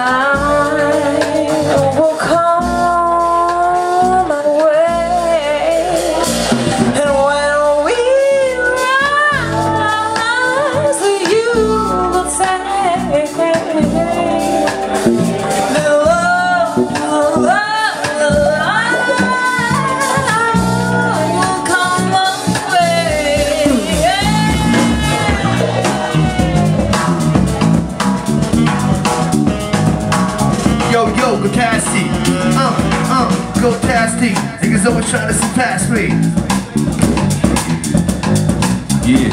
night will come my way, and when we rise, you will say that love will come my way. Yo, go Tasty. Go Tasty. Niggas always trying to surpass me. Yeah.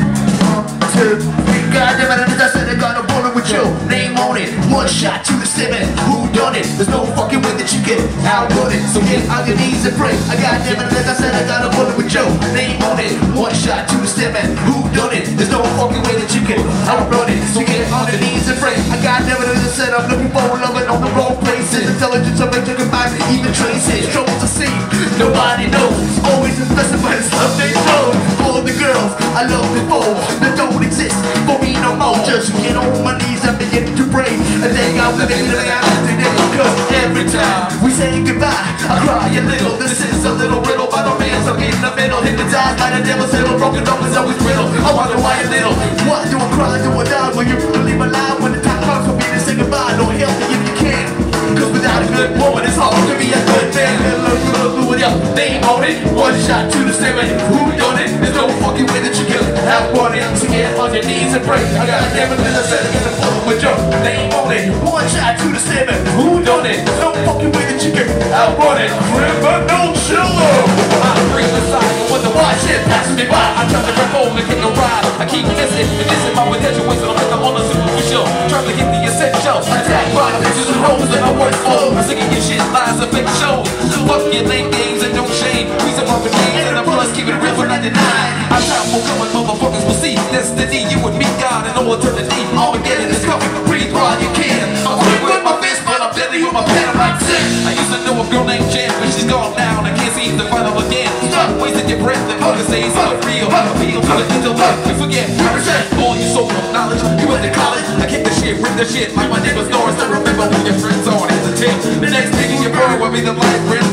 Goddamn it, I said I got a bullet with your name on it. One shot to the stomach. Who done it? There's no fucking way that you can outrun it. So get on your knees and pray. I goddamn it, I said I got a bullet with your name on it. One shot to the stomach. Who done it? There's no fucking way that you can outrun it. So get on your knees and pray. I goddamn it, I said I'm looking for love on the wrong places. Intelligence of it, you can find even traces. Trouble to see, nobody knows. Always invested by the stuff they know. All the girls I loved before that don't exist for me no more. Just get on my knees and begin to pray. And then I'm living the way I live today. Cause every time we say goodbye, I cry a little. This is a little riddle by the man. So get in the middle, hypnotized by the devil's hill. Broken up is always brittle. I wonder why a little. Why do I cry, do I die? Will you really leave alive when the time comes for me to say goodbye? No help me if you can. Cause without a good woman, it's hard to be a good man. With your name on it, one shot to the stomach. Who done it? There's no fucking way that you can outrun it. So get on your knees and pray. I got a damn it, I said I got a bullet with your name on it. One shot to the stomach. Who done it? There's no fucking way that you can outrun it. Criminal Chiller. I bring the side and wonder why shit passes me by. I try to rap home and kick a ride. I keep missing, and this is my potential ways. I'm like on the superficial, trying to hit the essentials. Attack by the bitches and hoes that I work for. I'm sick of your shit, lies and fake shows. Fuck your lame games and no shame. Reason for the names and the plus, keep it real for 99. I'm time for coming, motherfuckers will see destiny. You and me, God, and all eternity. Armageddon is coming. Breathe while you can. I'm quick with my fist, but I'm deadly with my pen. I'm like sick. I used to know a girl named Jen, but she's gone now, and I can't seem to find her again. Stop wasting your breath and fucking say it's not real. Appeal to the intellect. You forget, represent all your soul of knowledge. You went to college, I kicked the shit, ripped the shit. Like my name was Norris, I remember who your friends are. Here's a tip. The next nigga you burn will be the light red.